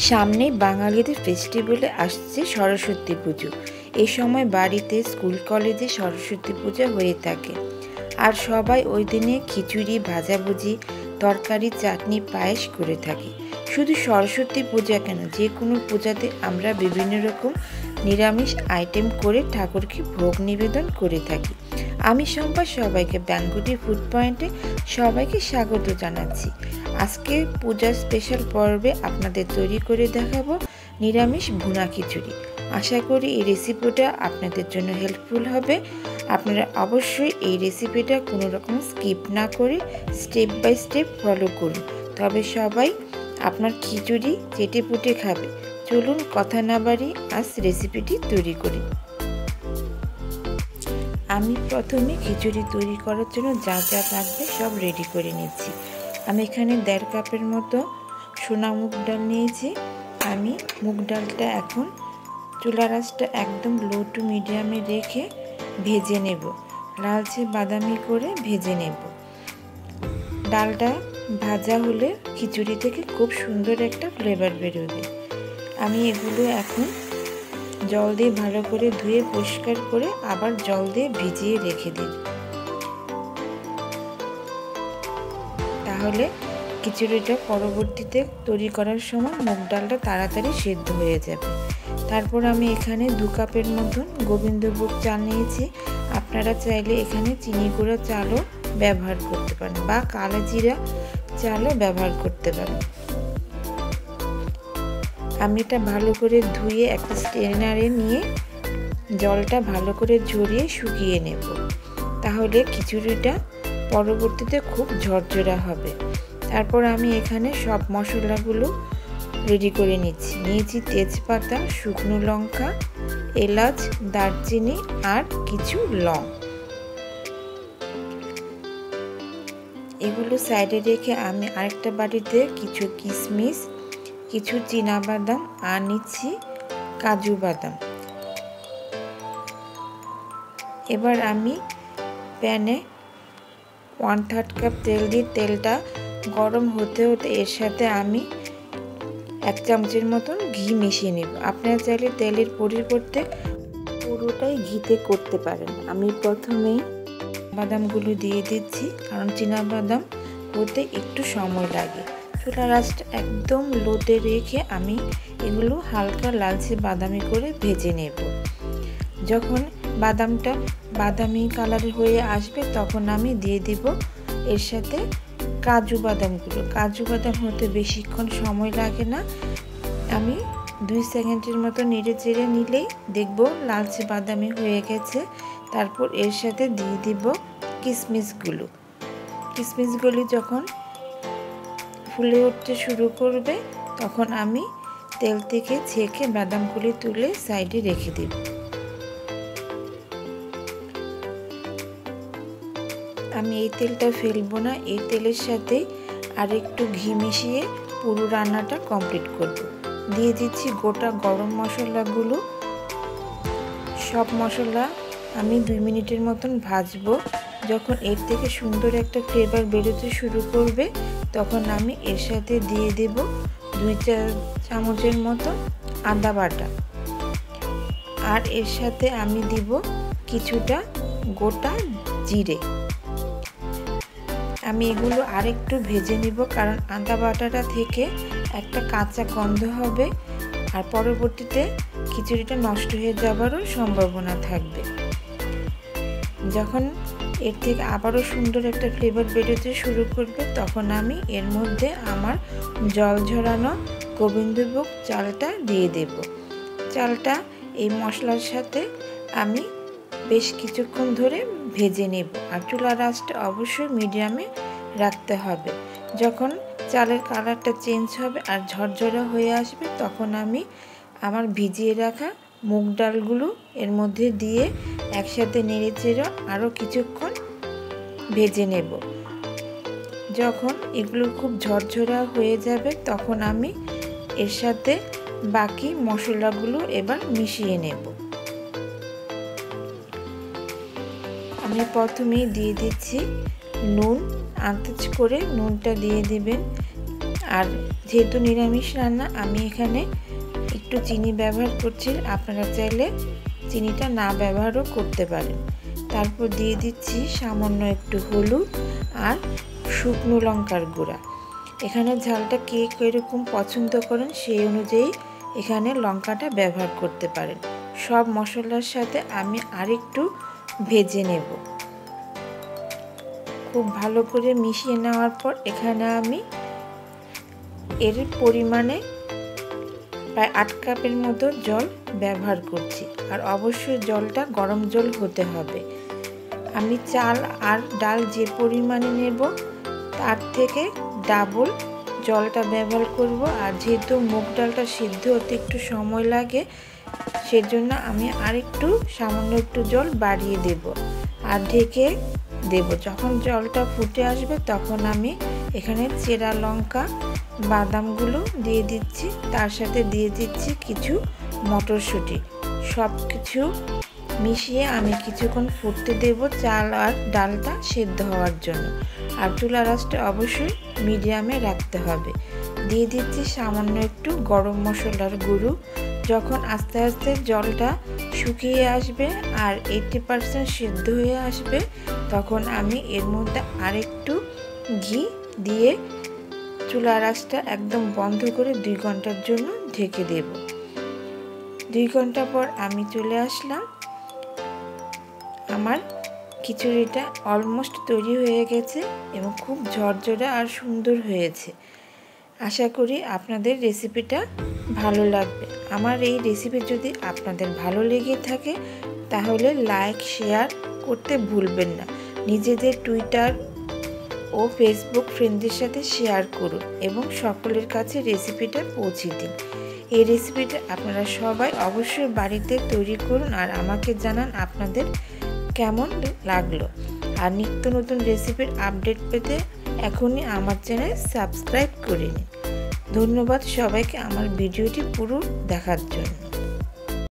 সামনে বাঙালিদের ফেস্টিভ্যালে আসছে সরস্বতী পুজো। এই সময় বাড়িতে, স্কুল, কলেজে সরস্বতী পূজা হয়ে থাকে। আর সবাই ওই দিনে খিচুড়ি, ভাজাভুজি, তরকারি, চাটনি, পায়েস করে থাকি। শুধু সরস্বতী পূজা কেন, যে কোনো পূজাতে আমরা বিভিন্ন রকম নিরামিষ আইটেম করে ঠাকুরকে ভোগ নিবেদন করে থাকি। আমি শম্পা, সবাইকে ব্যাঙ্গুটি ফুড পয়েন্টে সবাইকে স্বাগত জানাচ্ছি। আজকে পূজার স্পেশাল পর্বে আপনাদের তৈরি করে দেখাবো নিরামিষ ভুনা খিচুড়ি। আশা করি এই রেসিপিটা আপনাদের জন্য হেল্পফুল হবে। আপনারা অবশ্যই এই রেসিপিটা কোনো রকম স্কিপ না করে স্টেপ বাই স্টেপ ফলো করুন, তবে সবাই আপনার খিচুড়ি চেটে পুটে খাবে। চলুন কথা না বাড়িয়ে আজ রেসিপিটি তৈরি করি। আমি প্রথমে খিচুড়ি তৈরি করার জন্য যা যা লাগবে সব রেডি করে নিচ্ছি। আমি এখানে 1.5 কাপের মতো সোনা মুগ ডাল নিয়েছি। আমি মুগ ডালটা এখন চুলার আঁচটা একদম লো টু মিডিয়ামে রেখে ভেজে নেব, লালচে বাদামি করে ভেজে নেব। ডালটা ভাজা হলে খিচুড়ি থেকে খুব সুন্দর একটা ফ্লেভার বেরোবে। আমি এগুলো এখন জল দিয়ে ভালো করে ধুয়ে পরিষ্কার করে আবার জল দিয়ে ভিজিয়ে রেখে দিন, তাহলে খিচুড়িটা পরবর্তীতে তৈরি করার সময় মুগ ডালটা তাড়াতাড়ি সেদ্ধ হয়ে যাবে। তারপর আমি এখানে 2 কাপের মতন গোবিন্দভোগ চাল নিয়েছি। আপনারা চাইলে এখানে চিনি গুঁড়া চালও ব্যবহার করতে পারেন বা কালো জিরা চালও ব্যবহার করতে পারেন। আমি এটা ভালো করে ধুয়ে একটা স্ট্রেনারে নিয়ে জলটা ভালো করে ঝরিয়ে শুকিয়ে নেব, তাহলে খিচুড়িটা পরবর্তীতে খুব ঝরঝরা হবে। তারপর আমি এখানে সব মশলাগুলো রেডি করে নিয়েছি তেজপাতা, শুকনো লঙ্কা, এলাচ, দারচিনি আর কিছু লং। এগুলো সাইডে রেখে আমি আরেকটা বাটিতে কিছু কিশমিশ, কিছু চীনাবাদাম আর নিচ্ছি কাজু বাদাম। এবার আমি প্যানে 1/3 কাপ তেল দিয়ে তেলটা গরম হতে হতে এর সাথে আমি 1 চামচের মতন ঘি মিশিয়ে নেব। আপনারা চাইলে তেলের পরিবর্তে পুরোটাই ঘিতে করতে পারেন। আমি প্রথমেই বাদামগুলো দিয়ে দিচ্ছি, কারণ চীনাবাদাম হতে একটু সময় লাগে। চুলার আঁচটা একদম লোতে রেখে আমি এগুলো হালকা লালচে বাদামি করে ভেজে নেব। যখন বাদামটা বাদামি কালার হয়ে আসবে তখন আমি দিয়ে দিব এর সাথে কাজু বাদামগুলো। কাজু বাদাম হতে বেশিক্ষণ সময় লাগে না। আমি 2 সেকেন্ডের মতো নেড়ে চেড়ে নিলেই দেখব লালচে বাদামি হয়ে গেছে। তারপর এর সাথে দিয়ে দিব কিশমিশগুলো। কিশমিশগুলি যখন ফুলে উঠতে শুরু করবে তখন আমি তেল থেকে ছেঁকে বাদামগুলি তুলে সাইডে রেখে দেব। আমি এই তেলটা ফেলবো না, এই তেলের সাথে আর একটু ঘি মিশিয়ে পুরো রান্নাটা কমপ্লিট করব। দিয়ে দিচ্ছি গোটা গরম মশলাগুলো। সব মশলা আমি 2 মিনিটের মতন ভাজবো। যখন এর থেকে সুন্দর একটা ফ্লেভার বেরোতে শুরু করবে তখন আমি এর সাথে দিয়ে দেব 2 চামচের মতো আদা বাটা, আর এর সাথে আমি দিব কিছুটা গোটা জিরে। আমি এগুলো আরেকটু ভেজে নিব, কারণ আদা বাটাটা থেকে একটা কাঁচা গন্ধ হবে আর পরবর্তীতে খিচুড়িটা নষ্ট হয়ে যাবারও সম্ভাবনা থাকবে। যখন এর থেকে আবারও সুন্দর একটা ফ্লেভার বেরোতে শুরু করবে তখন আমি এর মধ্যে আমার জল ঝরানো গোবিন্দভোগ চালটা দিয়ে দেব। চালটা এই মশলার সাথে আমি বেশ কিছুক্ষণ ধরে ভেজে নেব, আর চুলার আঁচটা অবশ্যই মিডিয়ামে রাখতে হবে। যখন চালের কালারটা চেঞ্জ হবে আর ঝরঝরা হয়ে আসবে তখন আমি আমার ভিজিয়ে রাখা মুগ ডালগুলো এর মধ্যে দিয়ে একসাথে নেড়ে চেড়ে আরও কিছুক্ষণ ভেজে নেব। যখন এগুলো খুব ঝরঝরা হয়ে যাবে তখন আমি এর সাথে বাকি মশলাগুলো এবার মিশিয়ে নেব। আমি প্রথমেই দিয়ে দিচ্ছি নুন। আন্দাজ করে নুনটা দিয়ে দিবেন। আর যেহেতু নিরামিষ রান্না আমি এখানে একটু চিনি ব্যবহার করছি, আপনারা চাইলে চিনিটা না ব্যবহারও করতে পারেন। তারপর দিয়ে দিচ্ছি সামান্য একটু হলুদ আর শুকনো লঙ্কার গুঁড়া। এখানে ঝালটা কে কীরকম পছন্দ করেন সেই অনুযায়ী এখানে লঙ্কাটা ব্যবহার করতে পারেন। সব মশলার সাথে আমি আরেকটু ভেজে নেব। খুব ভালো করে মিশিয়ে নেওয়ার পর এখানে আমি এর পরিমাণে প্রায় 8 কাপের মতো জল ব্যবহার করছি। আর অবশ্যই জলটা গরম জল হতে হবে। আমি চাল আর ডাল যে পরিমাণে নেব তার থেকে ডাবল জলটা ব্যবহার করব। আর যেহেতু মুগ ডালটা সিদ্ধ হতে একটু সময় লাগে, সেজন্য আমি আরেকটু সামান্য একটু জল বাড়িয়ে দেব আর ঢেকে দেব। যখন জলটা ফুটে আসবে তখন আমি এখানে চেরা লঙ্কা, বাদামগুলো দিয়ে দিচ্ছি, তার সাথে দিয়ে দিচ্ছি কিছু মটরশুঁটি। সব কিছু মিশিয়ে আমি কিছুক্ষণ ফুটতে দেব চাল আর ডালটা সেদ্ধ হওয়ার জন্য। আর চুলার আঁচটা অবশ্যই মিডিয়ামে রাখতে হবে। দিয়ে দিচ্ছি সামান্য একটু গরম মশলার গুঁড়ো। যখন আস্তে আস্তে জলটা শুকিয়ে আসবে আর 80% সিদ্ধ হয়ে আসবে তখন আমি এর মধ্যে আরেকটু ঘি দিয়ে চুলার আঁচটা একদম বন্ধ করে 2 ঘন্টার জন্য ঢেকে দেব। 2 ঘন্টা পর আমি চলে আসলাম। আমার খিচুড়িটা অলমোস্ট তৈরি হয়ে গেছে এবং খুব ঝরঝরে আর সুন্দর হয়েছে। আশা করি আপনাদের রেসিপিটা ভালো লাগবে। আমার এই রেসিপি যদি আপনাদের ভালো লেগে থাকে তাহলে লাইক শেয়ার করতে ভুলবেন না। নিজেদের টুইটার ও ফেসবুক ফ্রেন্ডদের সাথে শেয়ার করুন এবং সকলের কাছে রেসিপিটা পৌঁছে দিন। এই রেসিপিটা আপনারা সবাই অবশ্যই বাড়িতে তৈরি করুন আর আমাকে জানান আপনাদের কেমন লাগলো। আর নিত্য নতুন রেসিপির আপডেট পেতে এখনই আমার চ্যানেল সাবস্ক্রাইব করে নিন। ধন্যবাদ সবাইকে আমার ভিডিওটি পুরো দেখার জন্য।